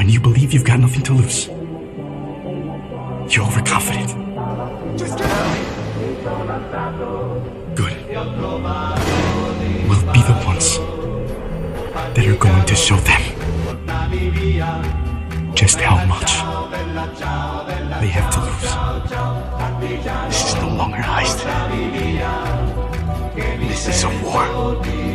When you believe you've got nothing to lose, you're overconfident. Just get out! Good. We'll be the ones that are going to show them just how much they have to lose. This is no longer a heist. This is a war.